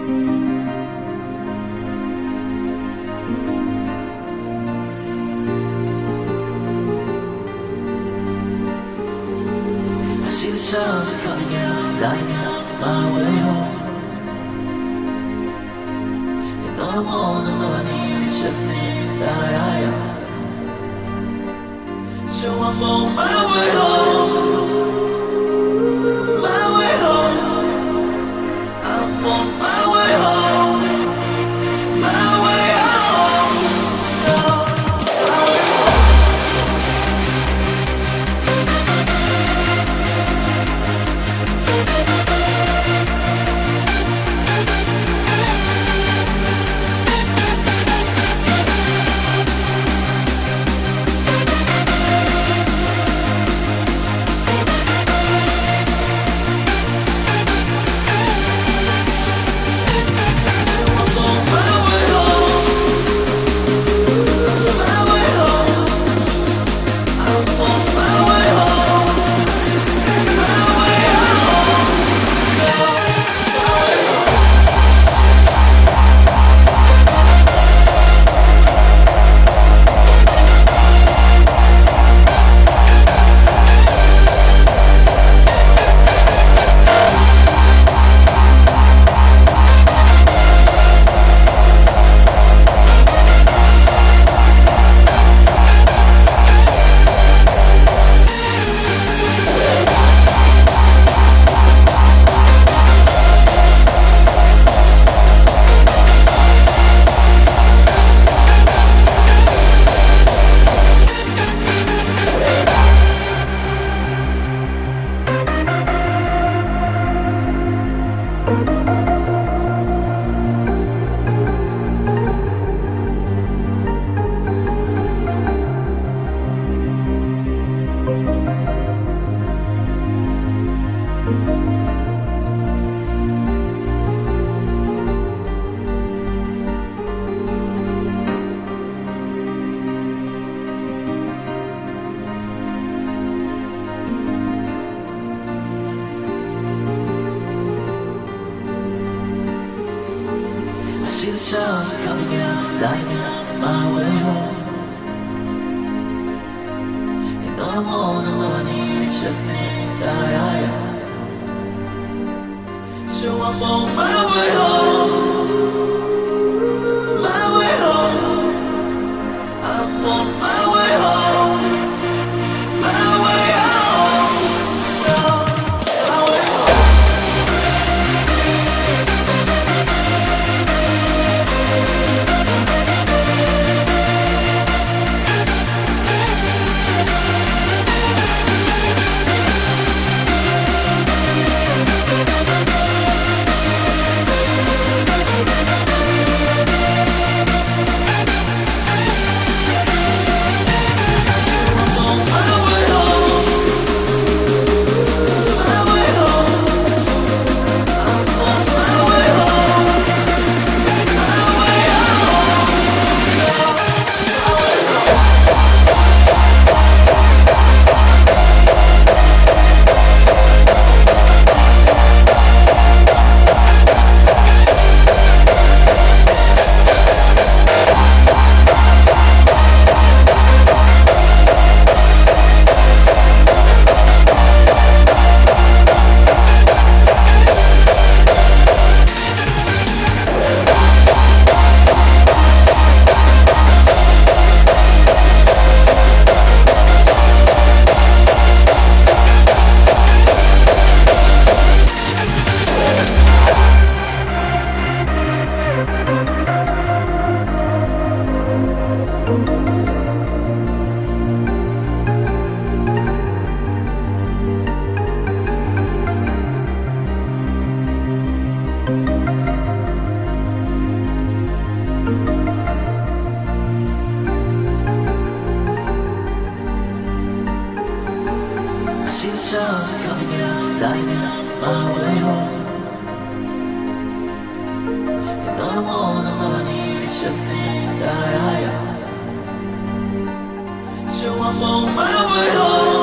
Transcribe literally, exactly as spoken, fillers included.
I see the sun coming out, lighting up my way home. And all I want and all I need is everything that I am. So I'm on my way home, my way home. I'm on my way home, my way home. So my way home. I see the sun coming out, lighting up my way home. And all I want and all I need is everything that I am. So I'm on my way home, my way home. I'm on my way home, my way home. So my way home. I see the sun coming out, lighting up my way home. And all I want and all I need is everything that I am. So I'm on my way home.